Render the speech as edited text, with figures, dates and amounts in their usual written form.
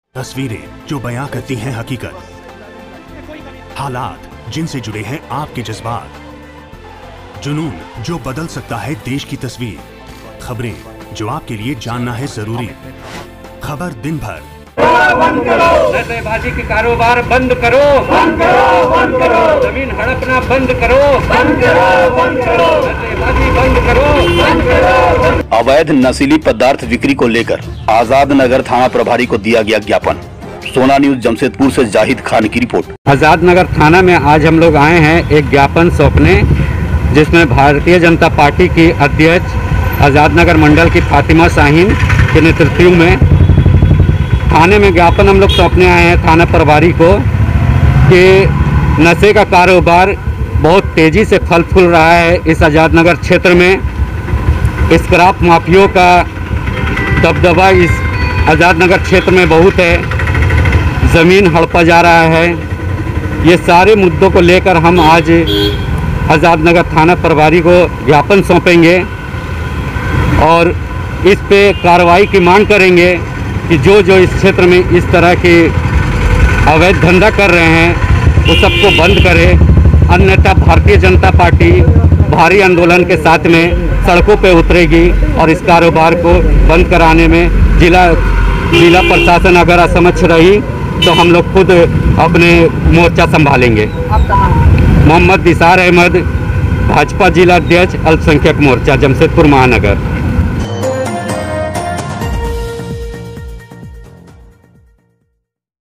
तस्वीरें जो बयां करती हैं हकीकत, हालात जिनसे जुड़े हैं आपके जज्बात, जुनून जो बदल सकता है देश की तस्वीर, खबरें जो आपके लिए जानना है जरूरी। खबर दिन भर। बंद करो, नशेबाजी के कारोबार बंद करो, बंद करो, बंद करो, जमीन हड़पना बंद करो, बंद करो, बंद करो, नशेबाजी बंद करो, बंद करो। अवैध नशीली पदार्थ बिक्री को लेकर आजाद नगर थाना प्रभारी को दिया गया ज्ञापन। सोना न्यूज जमशेदपुर से जाहिद खान की रिपोर्ट। आजाद नगर थाना में आज हम लोग आए हैं एक ज्ञापन सौंपने, जिसमें भारतीय जनता पार्टी की अध्यक्ष आजाद नगर मंडल की फातिमा शाहीन के नेतृत्व में थाने में ज्ञापन हम लोग सौंपने आए हैं थाना प्रभारी को कि नशे का कारोबार बहुत तेज़ी से फल फूल रहा है इस आज़ाद नगर क्षेत्र में। स्क्रैप माफियों का दबदबा इस आज़ाद नगर क्षेत्र में बहुत है, ज़मीन हड़पा जा रहा है। ये सारे मुद्दों को लेकर हम आज आज़ाद नगर थाना प्रभारी को ज्ञापन सौंपेंगे और इस पे कार्रवाई की मांग करेंगे कि जो इस क्षेत्र में इस तरह के अवैध धंधा कर रहे हैं वो सबको बंद करें, अन्यथा भारतीय जनता पार्टी भारी आंदोलन के साथ में सड़कों पे उतरेगी और इस कारोबार को बंद कराने में जिला प्रशासन अगर असमक्ष रही तो हम लोग खुद अपने मोर्चा संभालेंगे। मोहम्मद निसार अहमद, भाजपा जिला अध्यक्ष अल्पसंख्यक मोर्चा जमशेदपुर महानगर।